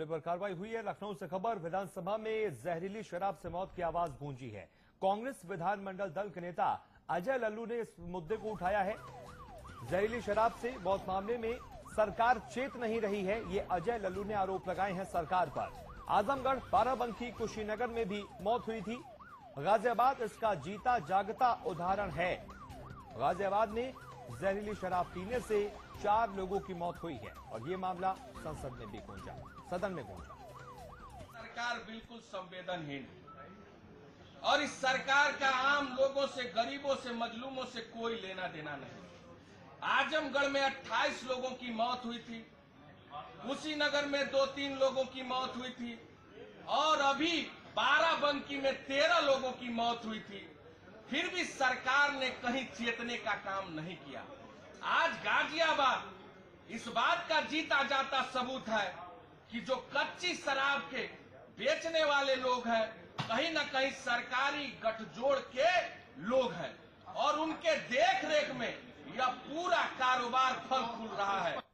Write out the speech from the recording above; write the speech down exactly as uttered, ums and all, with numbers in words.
पर कार्रवाई हुई है। लखनऊ से खबर, विधानसभा में जहरीली शराब से मौत की आवाज गूंजी है। कांग्रेस विधानमंडल दल के नेता अजय लल्लू ने इस मुद्दे को उठाया है। जहरीली शराब से मौत मामले में सरकार चेत नहीं रही है, ये अजय लल्लू ने आरोप लगाए हैं सरकार पर। आजमगढ़, बाराबंकी, कुशीनगर में भी मौत हुई थी। गाजियाबाद इसका जीता जागता उदाहरण है। गाजियाबाद में जहरीली शराब पीने से चार लोगों की मौत हुई है और ये मामला संसद में भी गूंजा, सदन में गूंजा। सरकार बिल्कुल संवेदनहीन और इस सरकार का आम लोगों से, गरीबों से, मजलूमों से कोई लेना देना नहीं। आजमगढ़ में अट्ठाईस लोगों की मौत हुई थी, कुशीनगर में दो तीन लोगों की मौत हुई थी और अभी बाराबंकी में तेरह लोगों की मौत हुई थी। फिर भी सरकार ने कहीं चेतने का काम नहीं किया। आज गाजियाबाद इस बात का जीता जाता सबूत है कि जो कच्ची शराब के बेचने वाले लोग हैं कहीं न कहीं सरकारी गठजोड़ के लोग हैं और उनके देख रेख में यह पूरा कारोबार फल फूल रहा है।